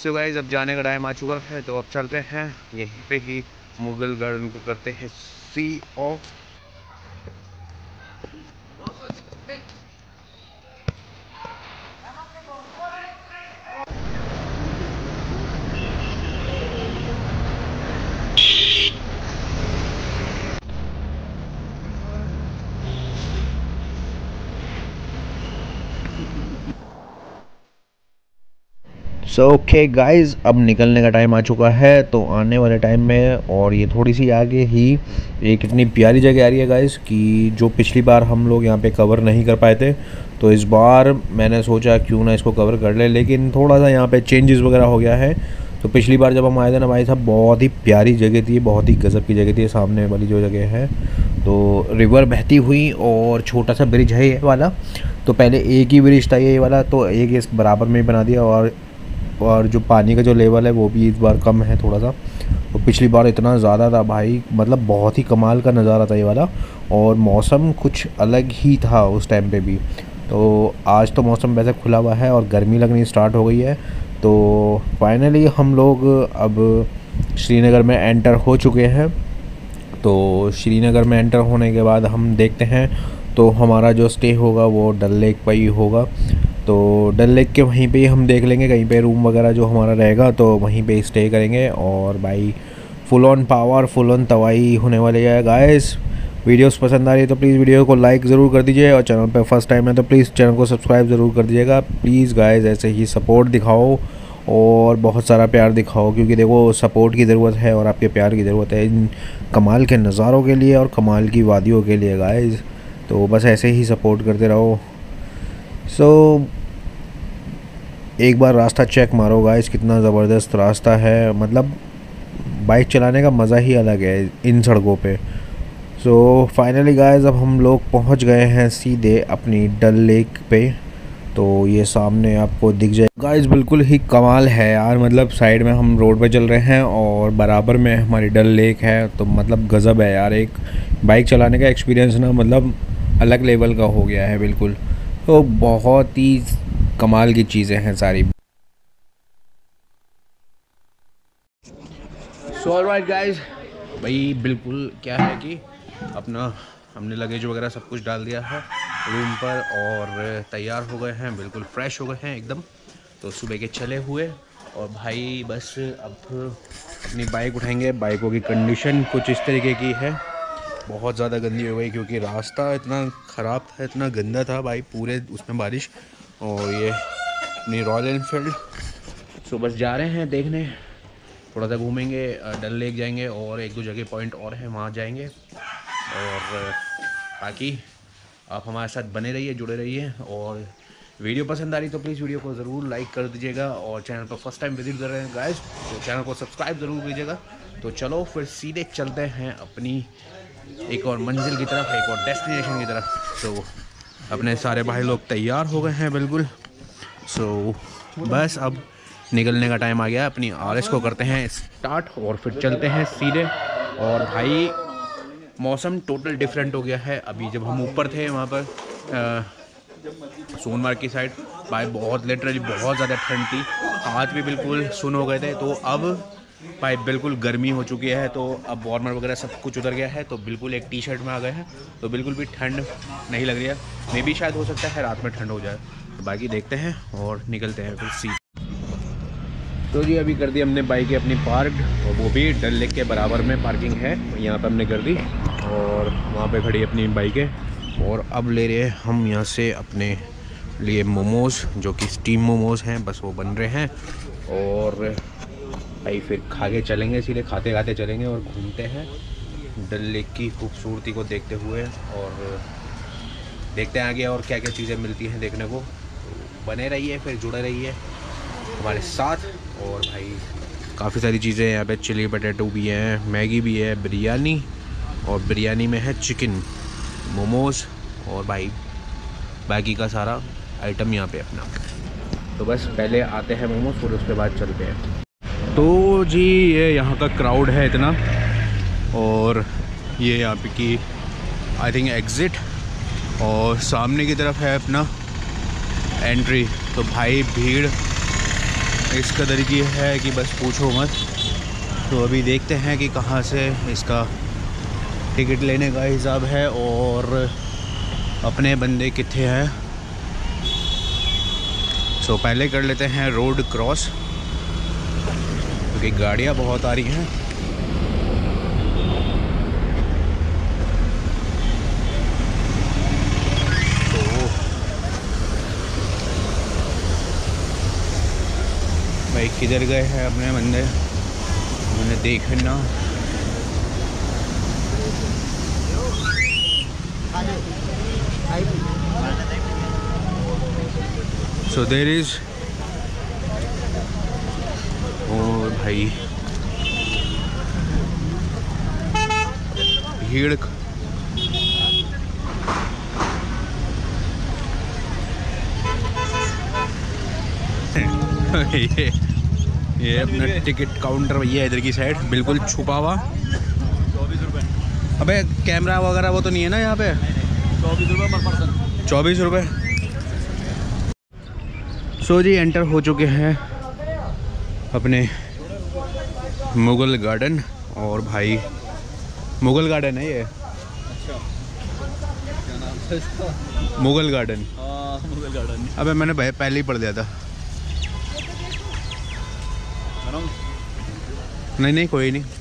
So guys अब जाने का टाइम आ चुका है, तो अब चलते हैं यहीं पे ही मुगल गार्डन को करते हैं see off. So okay guys, अब निकलने का टाइम आ चुका है। तो आने वाले टाइम में और ये थोड़ी सी आगे ही एक इतनी प्यारी जगह आ रही है गाइस कि जो पिछली बार हम लोग यहाँ पे कवर नहीं कर पाए थे, तो इस बार मैंने सोचा क्यों ना इसको कवर कर ले। लेकिन थोड़ा सा यहाँ पे चेंजेस वगैरह हो गया है। तो पिछली बार जब हम आए थे ना भाई साहब, बहुत ही प्यारी जगह थी, बहुत ही गज़ब की जगह थी। सामने वाली जो जगह है तो रिवर बहती हुई और छोटा सा ब्रिज है ये वाला। तो पहले एक ही ब्रिज था ये वाला, तो एक इस बराबर में बना दिया। और जो पानी का जो लेवल है वो भी इस बार कम है थोड़ा सा। तो पिछली बार इतना ज़्यादा था भाई, मतलब बहुत ही कमाल का नज़ारा था ये वाला। और मौसम कुछ अलग ही था उस टाइम पे भी। तो आज तो मौसम वैसे खुला हुआ है और गर्मी लगनी स्टार्ट हो गई है। तो फाइनली हम लोग अब श्रीनगर में एंटर हो चुके हैं। तो श्रीनगर में एंटर होने के बाद हम देखते हैं, तो हमारा जो स्टे होगा वो डल लेक पर ही होगा। तो डल लेक के वहीं पे ही हम देख लेंगे कहीं पे रूम वगैरह जो हमारा रहेगा, तो वहीं पे स्टे करेंगे। और भाई full on power, full on तवाई होने वाली है गाइस। वीडियोस पसंद आ रही है तो प्लीज़ वीडियो को लाइक ज़रूर कर दीजिए, और चैनल पे फर्स्ट टाइम है तो प्लीज़ चैनल को सब्सक्राइब ज़रूर कर दीजिएगा। प्लीज़ गाइस ऐसे ही सपोर्ट दिखाओ और बहुत सारा प्यार दिखाओ, क्योंकि देखो सपोर्ट की ज़रूरत है और आपके प्यार की ज़रूरत है इन कमाल के नज़ारों के लिए और कमाल की वादियों के लिए गाइस। तो बस ऐसे ही सपोर्ट करते रहो। सो एक बार रास्ता चेक मारो गाइस, कितना ज़बरदस्त रास्ता है। मतलब बाइक चलाने का मज़ा ही अलग है इन सड़कों पे। सो फाइनली गाइस अब हम लोग पहुंच गए हैं सीधे अपनी डल लेक पे। तो ये सामने आपको दिख जाए गाइस, बिल्कुल ही कमाल है यार। मतलब साइड में हम रोड पे चल रहे हैं और बराबर में हमारी डल लेक है। तो मतलब गज़ब है यार, एक बाइक चलाने का एक्सपीरियंस ना मतलब अलग लेवल का हो गया है बिल्कुल। तो बहुत ही कमाल की चीज़ें हैं सारी। सो ऑलराइट गाइस, भाई बिल्कुल क्या है कि अपना हमने लगेज वगैरह सब कुछ डाल दिया है रूम पर और तैयार हो गए हैं, बिल्कुल फ्रेश हो गए हैं एकदम। तो सुबह के चले हुए और भाई बस अब अपनी बाइक उठाएंगे। बाइकों की कंडीशन कुछ इस तरीके की है, बहुत ज़्यादा गंदी हो गई क्योंकि रास्ता इतना ख़राब था, इतना गंदा था भाई, पूरे उसमें बारिश। और ये अपनी रॉयल एनफील्ड। सो बस जा रहे हैं देखने, थोड़ा सा घूमेंगे, डल लेक जाएंगे और एक दो जगह पॉइंट और हैं वहाँ जाएंगे। और बाकी आप हमारे साथ बने रहिए, जुड़े रहिए। और वीडियो पसंद आ रही तो प्लीज़ वीडियो को ज़रूर लाइक कर दीजिएगा, और चैनल पर फर्स्ट टाइम विजिट कर रहे हैं गाइस तो चैनल को सब्सक्राइब ज़रूर कीजिएगा। तो चलो फिर सीधे चलते हैं अपनी एक और मंजिल की तरफ, एक और डेस्टिनेशन की तरफ। तो अपने सारे भाई लोग तैयार हो गए हैं बिल्कुल। सो बस अब निकलने का टाइम आ गया, अपनी आरएस को करते हैं स्टार्ट और फिर चलते हैं सीधे। और भाई मौसम टोटल डिफरेंट हो गया है। अभी जब हम ऊपर थे वहाँ पर सोनमार्ग की साइड, भाई बहुत लिटरली बहुत ज़्यादा ठंड थी, हाथ भी बिल्कुल सुन हो गए थे। तो अब भाई बिल्कुल गर्मी हो चुकी है, तो अब वार्मर वगैरह सब कुछ उतर गया है, तो बिल्कुल एक टी शर्ट में आ गए हैं। तो बिल्कुल भी ठंड नहीं लग रही है। मे भी शायद हो सकता है रात में ठंड हो जाए, तो बाकी देखते हैं और निकलते हैं फिर सी। तो जी अभी कर दी हमने बाइकें अपनी पार्क, और वो भी डल लेक के बराबर में पार्किंग है, यहाँ पर हमने कर दी। और वहाँ पे खड़ी अपनी बाइकें। और अब ले रहे हैं हम यहाँ से अपने लिए मोमोज़, जो कि स्टीम मोमोज़ हैं, बस वो बन रहे हैं। और भाई फिर खा के चलेंगे, सीधे खाते खाते चलेंगे और घूमते हैं डल लेक की खूबसूरती को देखते हुए। और देखते हैं आगे और क्या क्या चीज़ें मिलती हैं देखने को। तो बने रहिए, फिर जुड़े रहिए हमारे साथ। और भाई काफ़ी सारी चीज़ें यहाँ पे, चिली पटेटो भी हैं, मैगी भी है, बिरयानी, और बिरयानी में है चिकन, मोमोज़, और भाई बाकी का सारा आइटम यहाँ पे अपना। तो बस पहले आते हैं मोमोज़, फिर उसके बाद चलते हैं। तो जी ये यहाँ का क्राउड है इतना, और ये यहाँ पे की आई थिंक एग्ज़िट, और सामने की तरफ है अपना एंट्री। तो भाई भीड़ इस कदर की है कि बस पूछो मत। तो अभी देखते हैं कि कहाँ से इसका टिकट लेने का हिसाब है और अपने बंदे कितने हैं। सो पहले कर लेते हैं रोड क्रॉस, क्योंकि गाड़ियाँ बहुत आ रही हैं। तो भाई किधर गए हैं अपने बंदे, मैंने देखना। सो देयर इज, और भाई भीड़ ये अपना टिकट काउंटर भैया इधर की साइड बिल्कुल छुपा हुआ। 24 रुपये। अबे कैमरा वगैरह वो तो नहीं है ना यहाँ पे? 24 रुपये पर पर्सन। 24 रुपये। सो जी एंटर हो चुके हैं अपने मुगल गार्डन। और भाई मुगल गार्डन है ये, अच्छा, क्या नाम था इसका? मुगल गार्डन। हाँ, मुगल गार्डन। अबे मैंने भाई पहले ही पढ़ दिया था। नहीं नहीं कोई नहीं।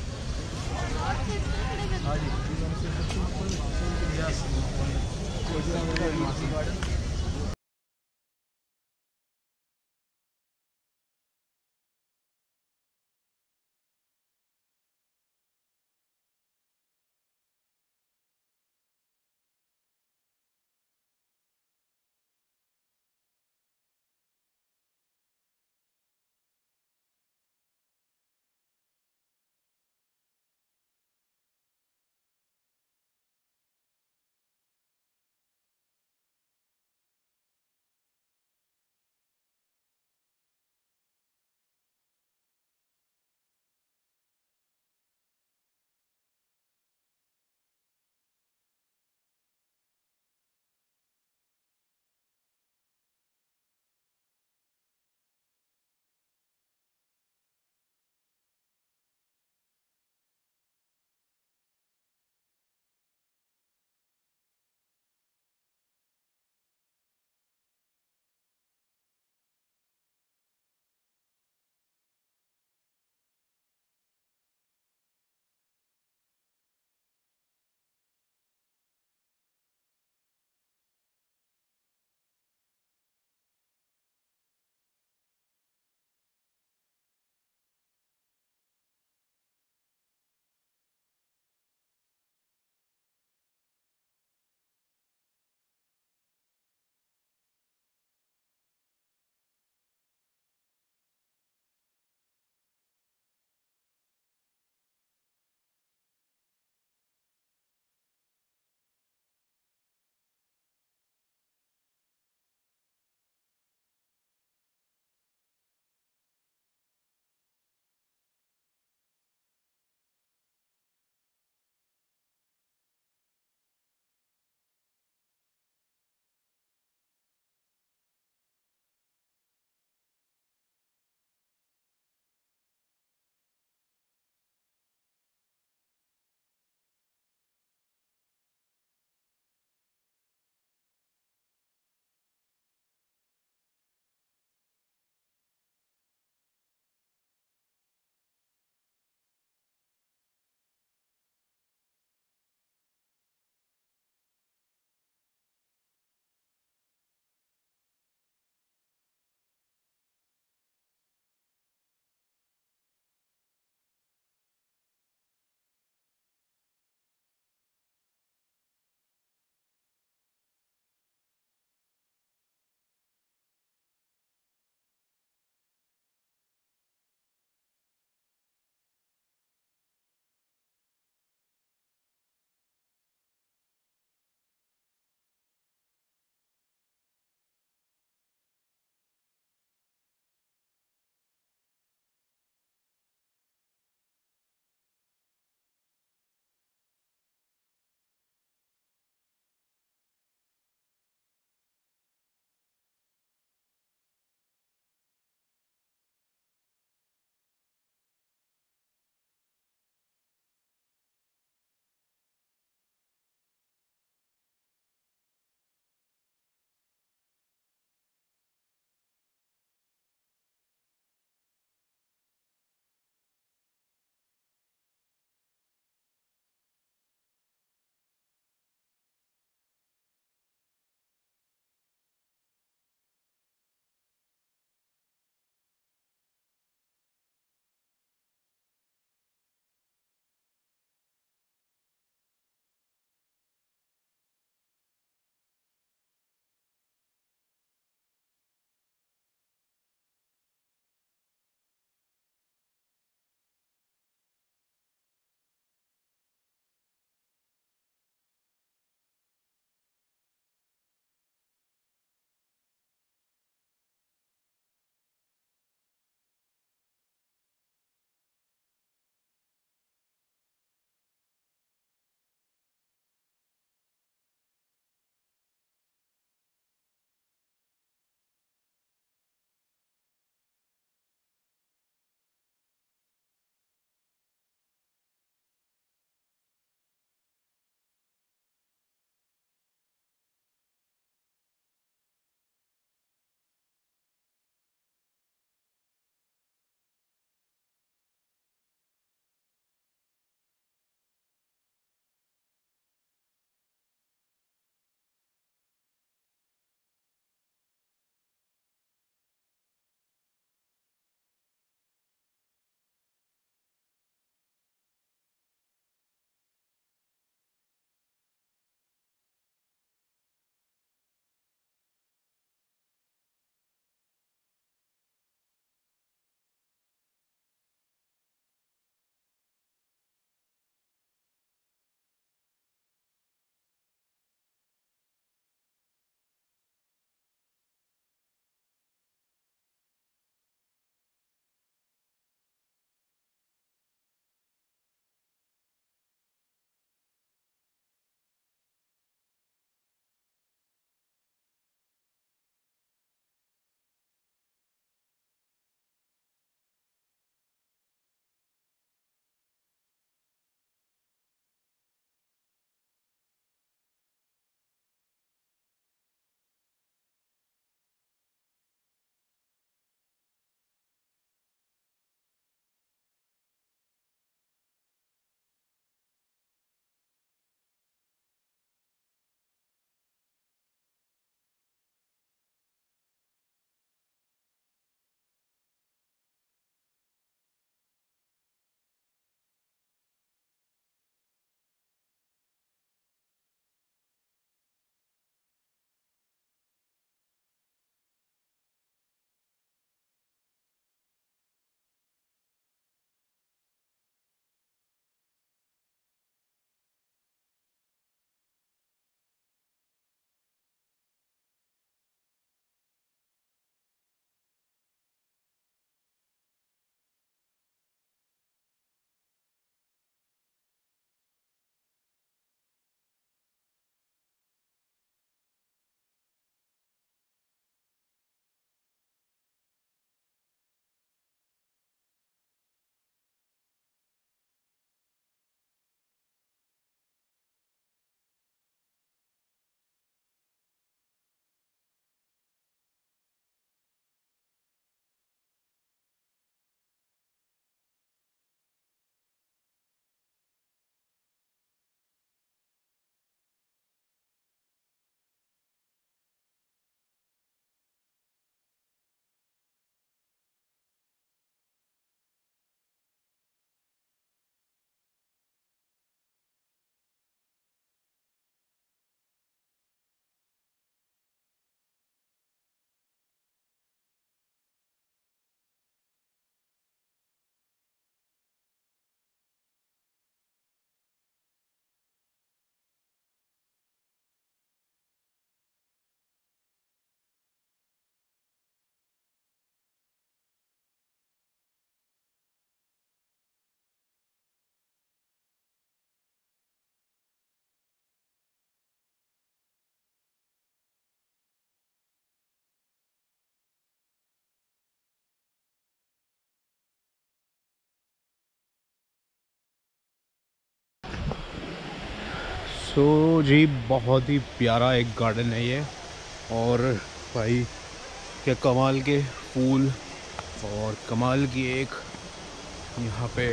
सो जी बहुत ही प्यारा एक गार्डन है ये, और भाई क्या कमाल के फूल और कमाल की एक यहाँ पे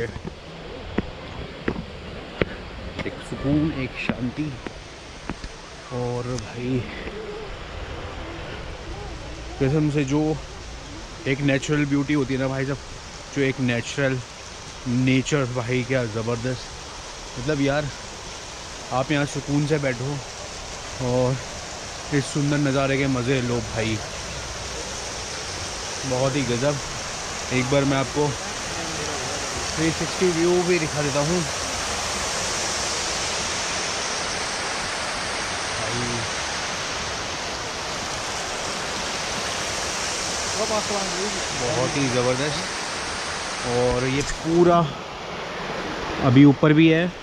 एक सुकून, एक शांति। और भाई कसम से जो एक नेचुरल ब्यूटी होती है ना भाई साहब, जो एक नेचुरल नेचर, भाई क्या ज़बरदस्त। मतलब यार आप यहाँ सुकून से बैठो और इस सुंदर नज़ारे के मज़े लो भाई, बहुत ही गज़ब। एक बार मैं आपको 360 व्यू भी दिखा देता हूँ भाई। बहुत ही ज़बरदस्त। और ये पूरा अभी ऊपर भी है।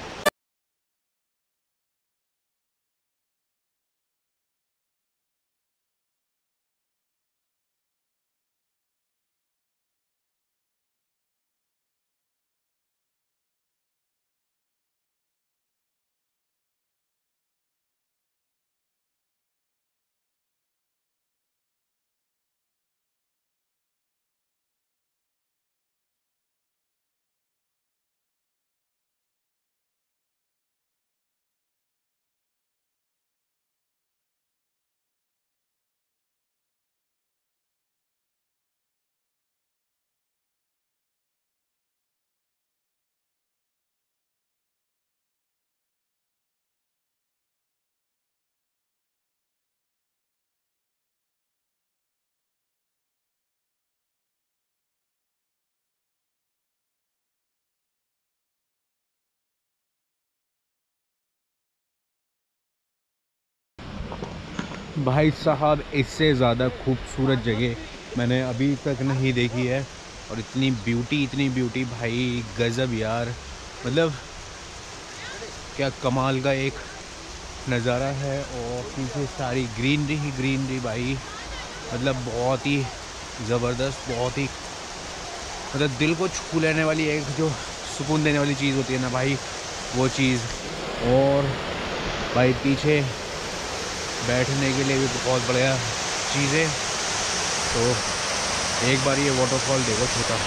भाई साहब इससे ज़्यादा खूबसूरत जगह मैंने अभी तक नहीं देखी है, और इतनी ब्यूटी भाई गज़ब यार। मतलब क्या कमाल का एक नज़ारा है, और पीछे सारी ग्रीनरी ही ग्रीनरी भाई। मतलब बहुत ही ज़बरदस्त, बहुत ही मतलब दिल को छू लेने वाली एक जो सुकून देने वाली चीज़ होती है ना भाई, वो चीज़। और भाई पीछे बैठने के लिए भी बहुत बढ़िया चीज़ें। तो एक बार ये वाटरफॉल देखो छोटा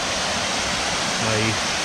भाई।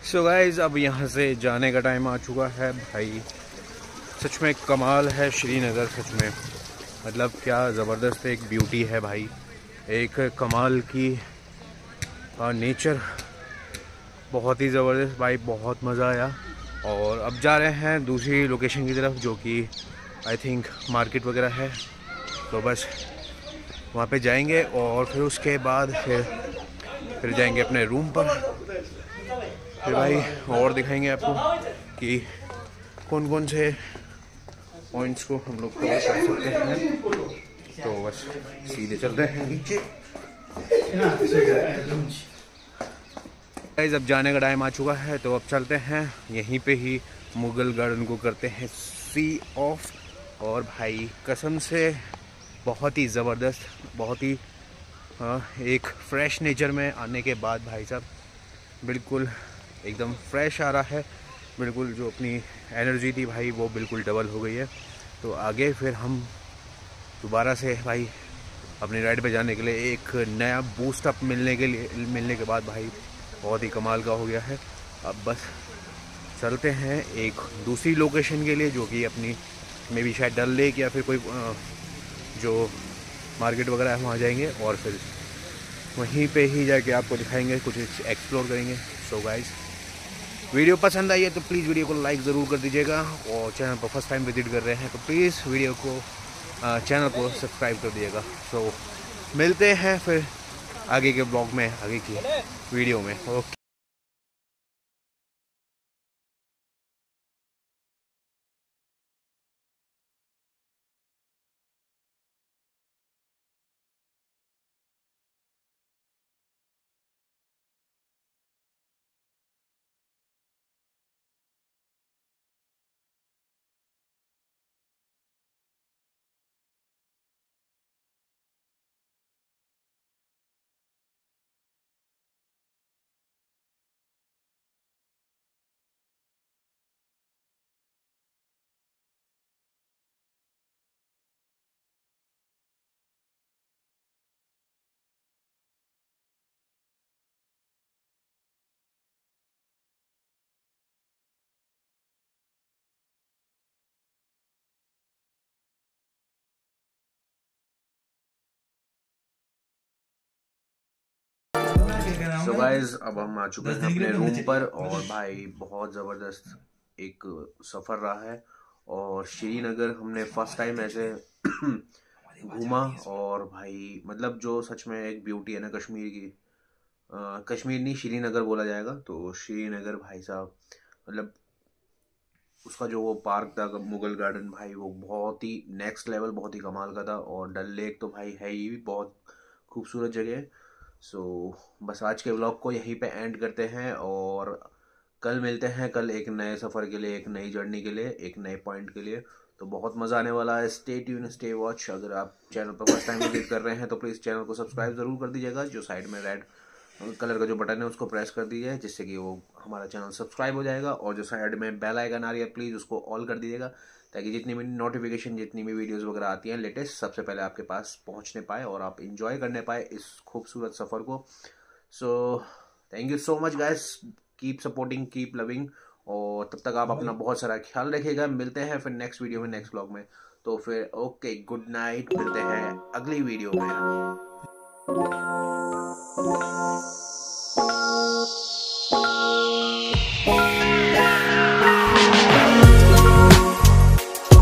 सो गाइज अब यहाँ से जाने का टाइम आ चुका है भाई। सच में कमाल है श्रीनगर, सच में मतलब क्या ज़बरदस्त एक ब्यूटी है भाई, एक कमाल की नेचर, बहुत ही ज़बरदस्त भाई, बहुत मज़ा आया। और अब जा रहे हैं दूसरी लोकेशन की तरफ जो कि आई थिंक मार्केट वगैरह है, तो बस वहाँ पे जाएंगे और फिर उसके बाद फिर जाएंगे अपने रूम पर। फिर भाई और दिखाएंगे आपको कि कौन कौन से पॉइंट्स को हम लोग कवर कर सकते हैं। तो बस सीधे चल रहे हैं नीचे। गाइस अब जाने का टाइम आ चुका है, तो अब चलते हैं यहीं पे ही मुगल गार्डन को करते हैं सी ऑफ। और भाई कसम से बहुत ही ज़बरदस्त, बहुत ही एक फ्रेश नेचर में आने के बाद भाई साहब बिल्कुल एकदम फ्रेश आ रहा है, बिल्कुल जो अपनी एनर्जी थी भाई वो बिल्कुल डबल हो गई है। तो आगे फिर हम दोबारा से भाई अपनी राइड पे जाने के लिए एक नया बूस्ट अप मिलने के बाद भाई बहुत ही कमाल का हो गया है। अब बस चलते हैं एक दूसरी लोकेशन के लिए जो कि अपनी मे बी शायद डल लेक या फिर कोई जो मार्केट वगैरह है वहाँ जाएंगे और फिर वहीं पे ही जाके आपको दिखाएंगे, कुछ एक्सप्लोर करेंगे। सो गाइस वीडियो पसंद आई है तो प्लीज़ वीडियो को लाइक ज़रूर कर दीजिएगा, और चैनल पर फर्स्ट टाइम विजिट कर रहे हैं तो प्लीज़ वीडियो को चैनल को सब्सक्राइब कर दीजिएगा। सो मिलते हैं फिर आगे के ब्लॉग में, आगे की वीडियो में। ओके। सो गाइस अब हम आ चुके हैं अपने रूम पर, और भाई बहुत ज़बरदस्त एक सफ़र रहा है। और श्रीनगर हमने फर्स्ट टाइम ऐसे घूमा, और भाई मतलब जो सच में एक ब्यूटी है ना कश्मीर की, कश्मीर नहीं श्रीनगर बोला जाएगा, तो श्रीनगर भाई साहब मतलब उसका जो वो पार्क था मुगल गार्डन भाई वो बहुत ही नेक्स्ट लेवल, बहुत ही कमाल का था। और डल लेक तो भाई है ही बहुत खूबसूरत जगह है। सो बस आज के व्लॉग को यहीं पे एंड करते हैं, और कल मिलते हैं, कल एक नए सफ़र के लिए, एक नई जर्नी के लिए, एक नए पॉइंट के लिए। तो बहुत मज़ा आने वाला है। Stay tune, stay watch. अगर आप चैनल पर फर्स्ट टाइम विजिट कर रहे हैं तो प्लीज़ चैनल को सब्सक्राइब ज़रूर कर दीजिएगा। जो साइड में रेड कलर का जो बटन है उसको प्रेस कर दीजिए, जिससे कि वो हमारा चैनल सब्सक्राइब हो जाएगा। और जो साइड में बेल आइकन आ रही है प्लीज़ उसको ऑल कर दीजिएगा, ताकि जितनी भी नोटिफिकेशन, जितनी भी वीडियोस वगैरह आती हैं लेटेस्ट, सबसे पहले आपके पास पहुंचने पाए और आप इंजॉय करने पाए इस खूबसूरत सफ़र को। So thank you so much guys, keep supporting, keep loving, और तब तक आप अपना बहुत सारा ख्याल रखिएगा। मिलते हैं फिर नेक्स्ट वीडियो में, नेक्स्ट व्लॉग में। तो फिर ओके, गुड नाइट, मिलते हैं अगली वीडियो में।